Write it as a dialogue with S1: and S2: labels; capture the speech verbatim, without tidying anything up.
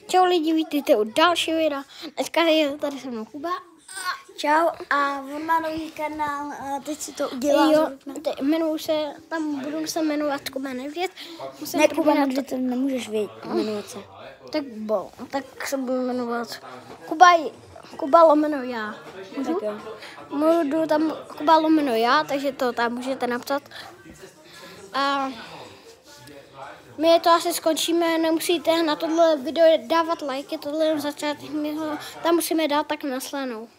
S1: Čau lidi, vítejte u dalšího videa. Dneska je tady se mnou Kuba.
S2: Čau, a on má nový kanál a teď si to udělá.
S1: Jo, teď jmenuji se, tam budu se jmenovat Kuba Nedvěd.
S2: Ne, Kuba Nedvěd, to nemůžeš jmenovat se.
S1: Tak bo, tak se budu jmenovat Kuba, Kuba lomeno já.
S2: Tak jo.
S1: Můžu tam Kuba lomeno já, takže to tam můžete napsat. A my to asi skončíme, nemusíte na tohle video dávat like, tohle je začátek, my ho tam musíme dát tak na slanou.